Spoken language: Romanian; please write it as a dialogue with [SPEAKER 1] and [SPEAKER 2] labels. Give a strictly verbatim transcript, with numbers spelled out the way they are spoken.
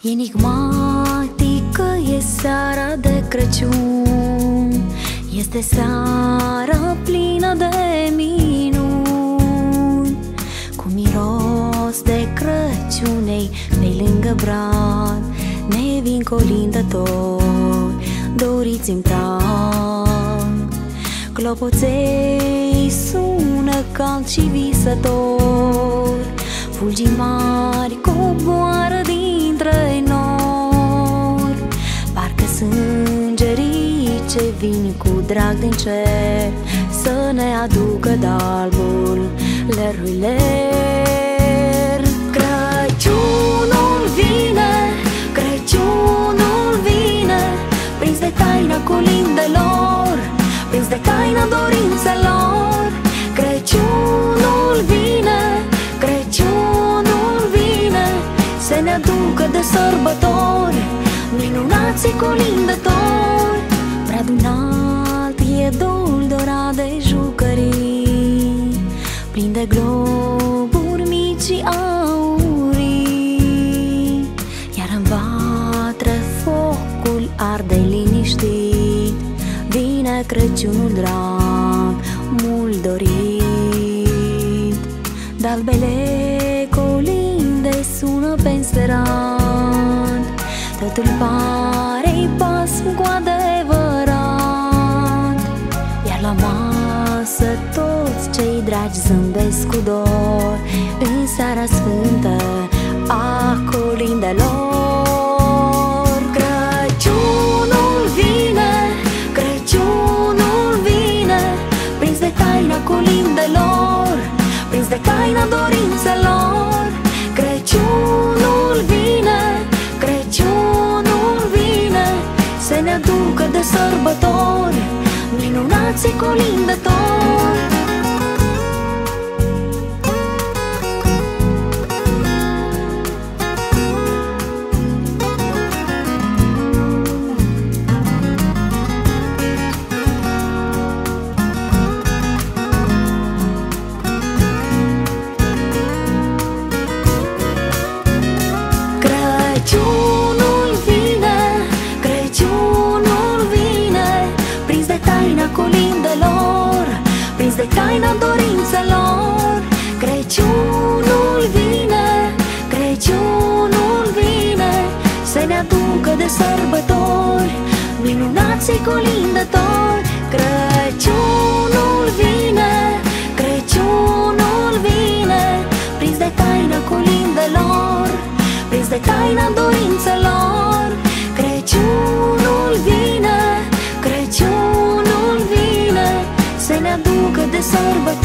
[SPEAKER 1] Enigmatică e seara de Crăciun, este seara plină de minuni, cu miros de Crăciunei pe lângă brad. Ne vin colindători doriți în prag, clopoței sună cald și visători, fulgii mari coboară dintre nori. Parcă sângerii ce vin cu drag din cer să ne aducă de-albul lerului ler. Crăciunul vine, Crăciunul vine, prins de taina colindelor, prins de taina dorințelor. Crăciunul vine, Crăciunul vine, să ne aducă de sărbători minunații colindători. Prea d'unalt e dul dorat de jucării, plin de globuri mici și aurii, iar în vatră focul arde liniștit. Vine Crăciunul drag, mult dorit, de-albele colinde sună pe înserat, totul pare-i pasm cu adevărat, iar la masă toți cei dragi zâmbesc cu dor în seara sfântă a colindelor. Crăciunul vine, Crăciunul vine, prins de taina colindelor, prins de taina dorințelor. Crăciunul vine, Crăciunul vine, să ne aducă de sărbători minunații colindători. Crăciunul vine, Crăciunul vine, prins de taina colindelor, prins de taina dorințelor. Crăciunul vine, Crăciunul vine, să ne aducă de sărbători minunații colindători. Crăciunul vine, Crăciunul vine, prins de taina colindelor, prins de taina dorințelor. Crăciunul vine, Crăciunul vine, să ne aducă de sărbători